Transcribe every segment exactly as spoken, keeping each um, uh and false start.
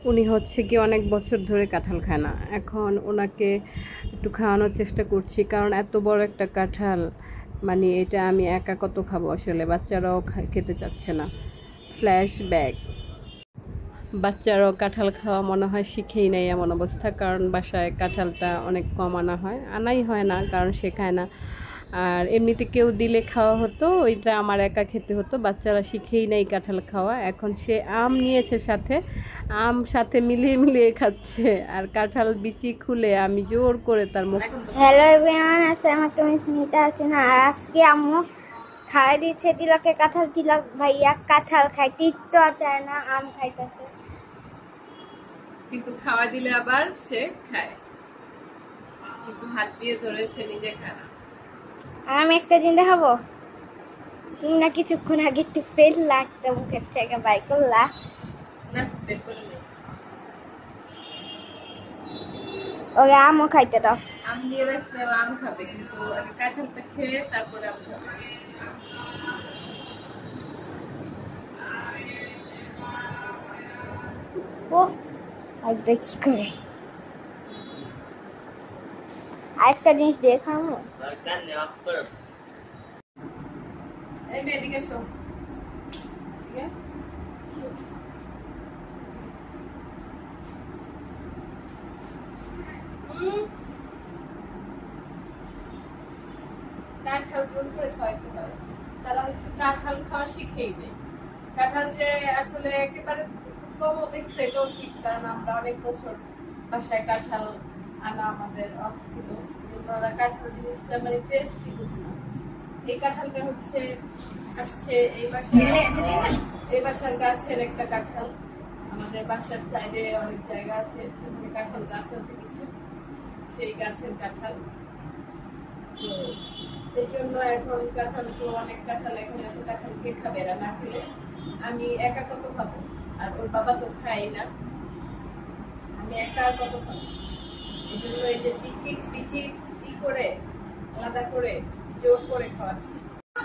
উনি হচ্ছে কি অনেক বছর ধরে কাঁঠাল খায় না। এখন ওনাকে একটু খাওয়ানোর চেষ্টা করছি, কারণ এত বড় একটা কাঁঠাল, মানে এটা আমি একা কত খাবো আসলে, বাচ্চারাও খেতে চাচ্ছে না। ফ্ল্যাশব্যাক, বাচ্চারাও কাঁঠাল খাওয়া মনে হয় শিখেই নেই এমন অবস্থা, কারণ বাসায় কাঁঠালটা অনেক কম আনা হয়, আনাই হয় না কারণ সে খায় না। আর এমনিতে কেউ দিলে খাওয়া হতো, ওইটা আমার একা খেতে হতো। বাচ্চারা শিখেই নেই কাঁঠাল খাওয়া, এখন সে আম নিয়েছে সাথে, আম সাথে মিলিয়ে মিলিয়ে খাচ্ছে, আর কাঁঠাল বিচি খুলে আমি জোর করে তার মুখ। হ্যালো এভরিওয়ান, আসসালামু আলাইকুম, স্মিতা আছেন। আর আজকে আম্মু খাওয়াই দিচ্ছে তিলকে কাঁঠাল। তিলক ভাইয়া কাঁঠাল খায়, তিতো চায় না, আম খাইতেছে, কিন্তু খাওয়া দিলে আবার সে খায়, কিন্তু হাত দিয়ে ধরে সে নিজে খায় না। আর আমি একটা জিনিস দেখাবো, তুমি না কিছুক্ষণ আগে একটু ফেল লাগতো মুখের থেকে বাই করলা না, বের করে নে। ওকে আমও খাইতে দাও। আম দিয়ে রাখলে আম খাবে, কিন্তু আগে কাঁঠালটা খেয়ে তারপরে আম খাবে। ও আর দেখি করে আরেকটা জিনিস দেখাবো। এই মেয়ে এদিকে এসো, ঠিক আছে? কাঁঠাল জোর করে খাওয়াইতে হয়, তারা হচ্ছে কাঁঠাল খাওয়া শিখেই নেই। কাঁঠাল যে আসলে একেবারে কম দেখছে এটাও ঠিক, কারণ আমরা অনেক বছর বাসায় কাঁঠাল আনা আমাদের অফ ছিল, ওরা কাঁঠাল জিনিসটা মানে টেস্টই বুঝে না। এই কাঁঠালটা হচ্ছে আসছে এই বাসার এই বাসার গাছের একটা কাঁঠাল। আমাদের বাসার সাইডে অনেক জায়গা আছে, সেখানে কাঁঠাল গাছ আছে কিছু, সেই গাছের কাঁঠাল। তো এই জন্য এখন কাঁঠাল তো অনেক কাঁঠাল, এখন এত কাঁঠাল কে খাবে, এরা না খেলে আমি একা কত খাবো, আর ওর বাবা তো খাই না, আমি একা আর কত খাবো। এই জন্য এই যে পিচি পিচি ই করে আলাদা করে জোর করে খাওয়াচ্ছি।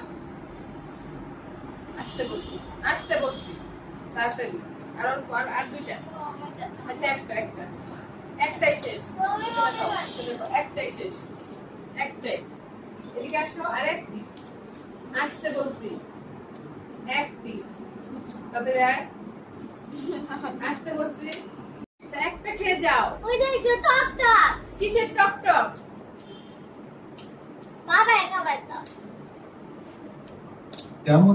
আসতে বলছি আসতে বলছি তাড়াতাড়ি, আর আর দুইটা, আচ্ছা একটা একটা একটাই শেষ, একটাই শেষ, একটাই। এদিকে আসো, আর এক পিস আসতে বলছি, এক পিস তাদের আসতে বলছি, একটা খেয়ে যাও। ওই যে টক টক, কিসের টক টক? বাবা একা বাইতা কেমন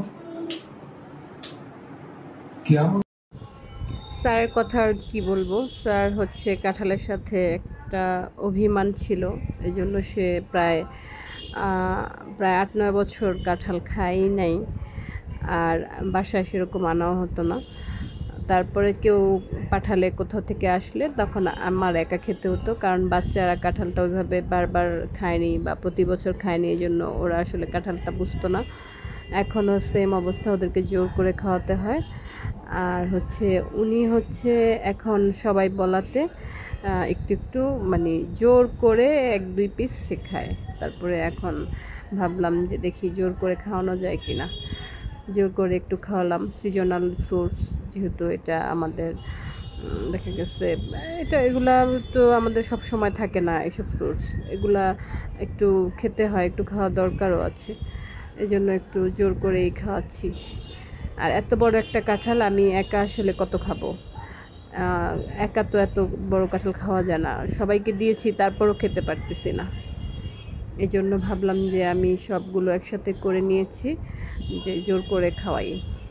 কেমন স্যারের কথা আর কি বলবো, স্যার হচ্ছে কাঁঠালের সাথে একটা অভিমান ছিল, এই জন্য সে প্রায় প্রায় আট নয় বছর কাঁঠাল খাই নাই, আর বাসায় সেরকম আনাও হতো না। তারপরে কেউ পাঠালে কোথাও থেকে আসলে তখন আমার একা খেতে হতো, কারণ বাচ্চারা কাঁঠালটা ওইভাবে বারবার খায়নি বা প্রতি বছর খায়নি, এই জন্য ওরা আসলে কাঁঠালটা বুঝতো না। এখনও সেম অবস্থা, ওদেরকে জোর করে খাওয়াতে হয়। আর হচ্ছে উনি হচ্ছে এখন সবাই বলাতে একটু একটু মানে জোর করে এক দুই পিস সে খায়। তারপরে এখন ভাবলাম যে দেখি জোর করে খাওয়ানো যায় কিনা, জোর করে একটু খাওয়ালাম। সিজনাল ফ্রুটস যেহেতু এটা আমাদের দেখা গেছে, এটা এগুলা তো আমাদের সব সময় থাকে না, এইসব ফ্রুটস এগুলা একটু খেতে হয়, একটু খাওয়া দরকারও আছে, এই জন্য একটু জোর করেই খাওয়াচ্ছি। আর এত বড় একটা কাঁঠাল আমি একা আসলে কত খাবো, একা তো এত বড় কাঁঠাল খাওয়া যায় না, সবাইকে দিয়েছি তারপরও খেতে পারতেছি না। এই জন্য ভাবলাম যে আমি সবগুলো একসাথে করে নিয়েছি, যে জোর করে খাওয়াই।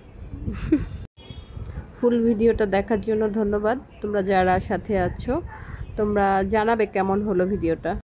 ফুল ভিডিওটা দেখার জন্য ধন্যবাদ। তোমরা যারা সাথে আছো তোমরা জানাবে কেমন হলো ভিডিওটা।